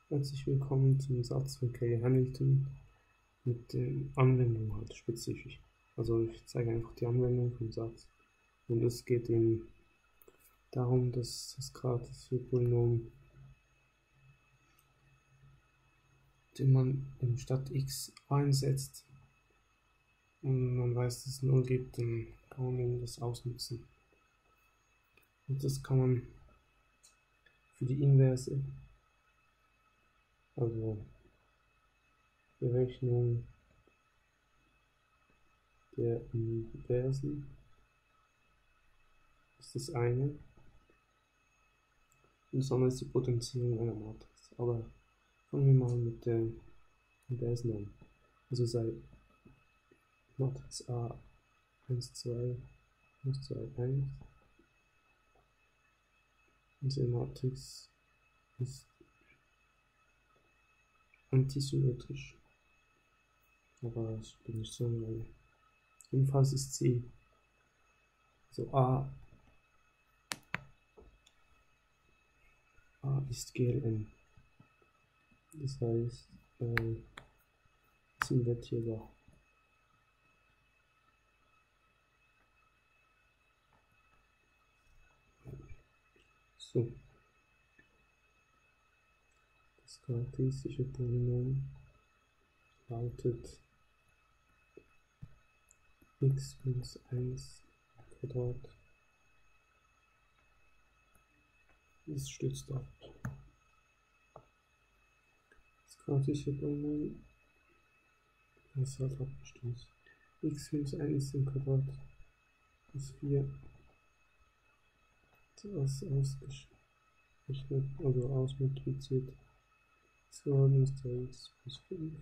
Herzlich willkommen zum Satz von Kay Hamilton mit der Anwendung halt spezifisch. Also ich zeige einfach die Anwendung vom Satz. Und es geht eben darum, dass das Quadrat für Polynom, den man statt x einsetzt und man weiß, dass es 0 gibt, dann kann man eben das ausnutzen. Und das kann man für die Inverse, also Berechnung der Inversen, ist das eine. Und das andere ist die Potenzierung einer Matrix. Aber fangen wir mal mit der Inversen an. Also sei Matrix A 1, 2, 1, 2, 1. Diese Matrix ist antisymmetrisch. Aber das bin ich so eine. Jedenfalls ist sie, also A ist GLN. Das heißt, ist invertierbar. So. Das charakteristische Polynom lautet x minus 1 Quadrat. Das stützt ab. Das charakteristische Polynom ist halt abgestützt. X minus 1 im Quadrat ist 4. Das ausgerechnet, also ausmultipliziert. So ist x plus 5.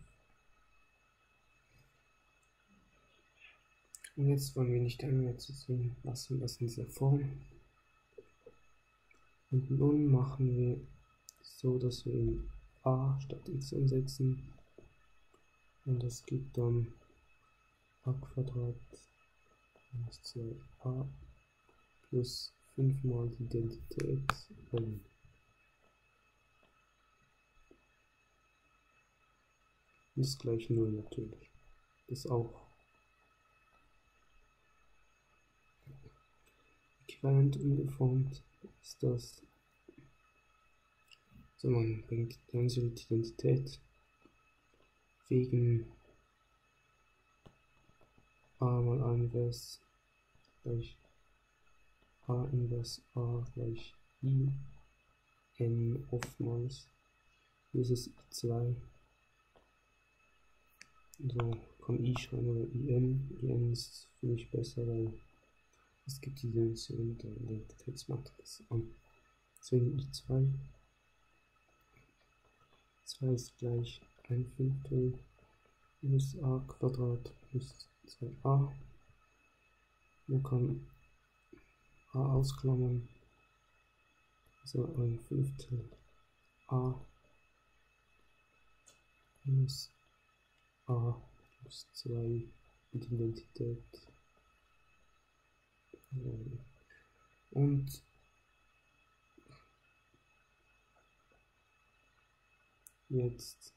Und jetzt wollen wir nicht einmal zu sehen lassen, das in dieser Form. Und nun machen wir so, dass wir in a statt x ansetzen. Und das gibt dann a Quadrat minus 2a plus 5 mal die Identität n. Das ist gleich 0 natürlich. Das auch. Äquivalent umgeformt ist das, so man bringt die absolute Identität wegen a mal a invers gleich a invers a gleich i n oftmals. Hier ist es i2. So kann i schreiben oder in. In ist für mich besser, weil es gibt die Dimension der Identitätsmatrix an. Deswegen i2. 2 ist gleich 1/5 minus a Quadrat plus 2a. Man kann a ausklammern, also 1/5 a minus a plus 2 mit Identität. Und jetzt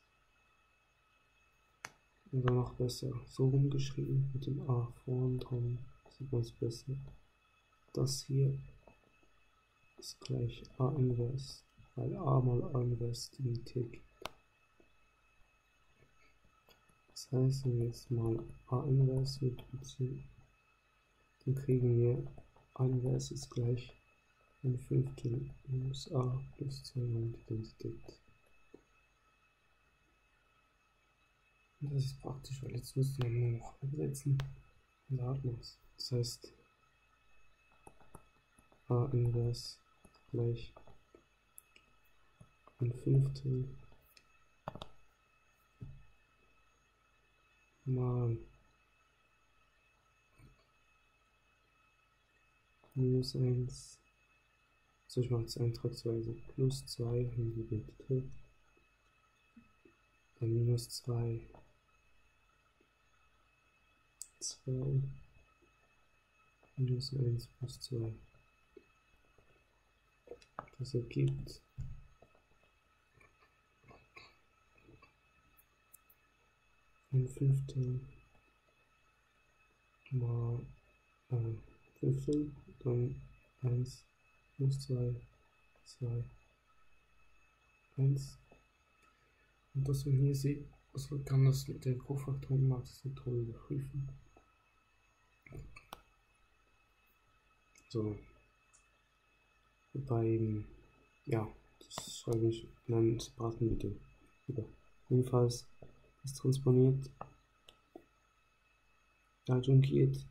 oder noch besser so rumgeschrieben mit dem a vorn dran, sieht man es besser. Das hier ist gleich a invers, weil a mal a invers die Identität gibt. Das heißt, wenn wir jetzt mal a invers multiplizieren, dann kriegen wir a invers ist gleich 1/5 minus a plus 2 mal die Identität. Und das ist praktisch, weil jetzt müsste man nur noch einsetzen und da hat man es. Das heißt, a invers gleich 1/5 mal minus 1, so ich mache es eintragsweise, plus 2 in die Identität, dann minus 2, 2, minus 1 plus 2. Das ergibt ein Fünftel mal 15, dann 1 plus 2, 2, 1. Und was man hier sieht, also man kann das mit den Kofaktorenmatrix-Methode überprüfen. So, wobei, ja, das schreibe ich in einem separaten Video. Jedenfalls, das transponiert, adjungiert.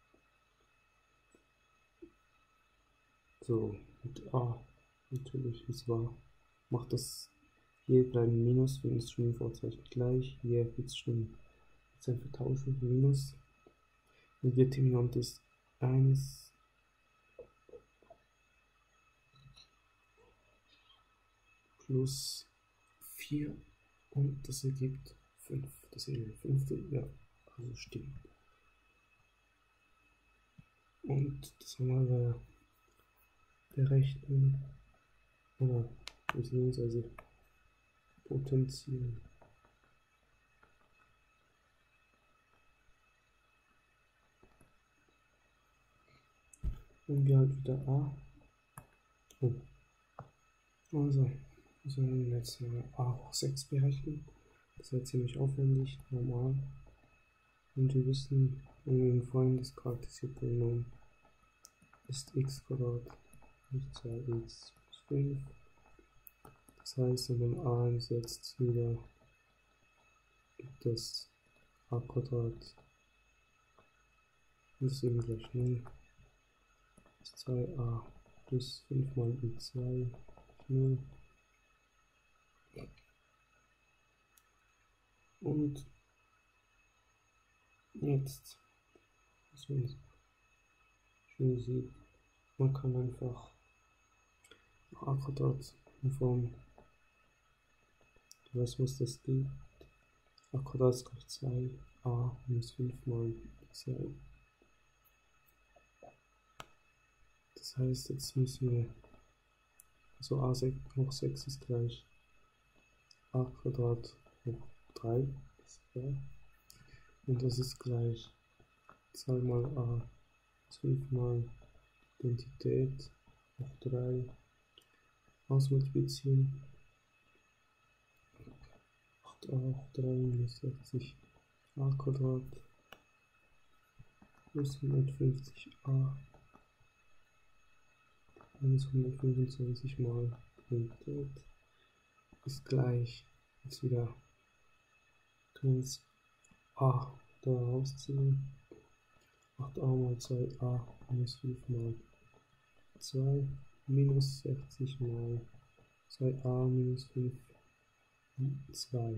So, mit A, natürlich, ist wahr. Macht das, hier bleiben Minus, wenn das Stimmenvorzeichen gleich, hier gibt es Stimmen. Jetzt ein Vertauschen, Minus. Und die Determinant ist 1 plus 4 und das ergibt 5. Das ist eine Fünftel, ja, also stimmt. Und das haben wir berechnen oder beziehungsweise potenzieren. Und wir halt wieder A. Oh. Also, wir sollen jetzt A hoch 6 berechnen. Das ist ja ziemlich aufwendig, normal. Und wir wissen, wenn wir ihn vorhin das charakterisierte Polynom ist x Quadrat nicht 2x plus 5. Das heißt, wenn man a einsetzt, wieder gibt es a Quadrat und das ist eben gleich 0. Das ist 2a plus 5 mal i2 0. Und jetzt, was man schön sieht, man kann einfach a Quadrat in Form, du weißt, was das gibt, a Quadrat ist gleich 2a minus 5 mal 2. Das heißt, jetzt müssen wir, also a hoch 6 ist gleich a Quadrat hoch 3, ist klar. Und das ist gleich 2 mal a 5 mal Identität hoch 3 ausmultiplizieren. 8a hoch 3 minus 60 a Quadrat plus 150a minus 125 mal Identität ist gleich, jetzt wieder können wir es a da rausziehen. 8a mal 2a minus 5 mal 2 minus 60 mal 2a minus 5 2.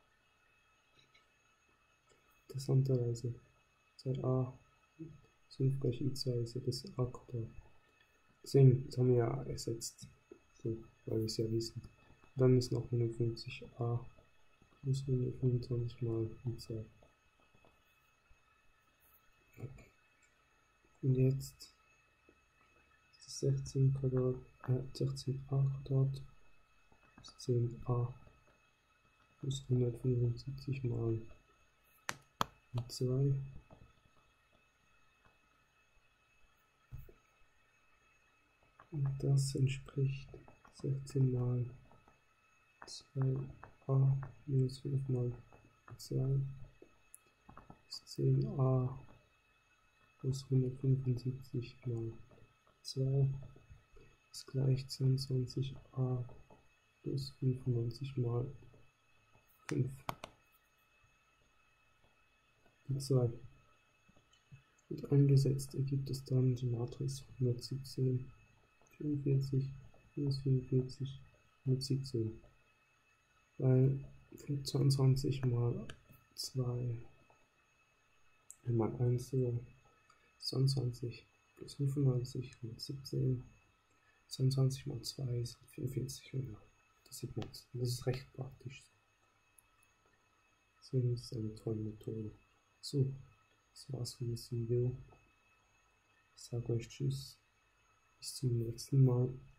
Interessanterweise 2a 5 gleich i2 ist ja das a Quadrat. Deswegen, das haben wir ja ersetzt, so, weil wir es ja wissen. Dann ist noch 150a plus 125 mal i2. Und jetzt ist das 16 Quadrat, 16a Quadrat ist 10a plus 175 mal i2. Und das entspricht 16 mal 2a minus 5 mal 2 ist 10a plus 175 mal 2 ist gleich 22a plus 95 mal 5. Die 2 wird eingesetzt, ergibt es dann die Matrix 117, 44, minus 44, 117. Weil 22 mal 2 mal 1 so 22 plus 95, 117. 22 mal 2 sind 44. Ja, das sieht man. Das ist recht praktisch. Deswegen ist es eine tolle Methode. So, das war's für das Video. Ich sage euch Tschüss. Bis zum nächsten Mal.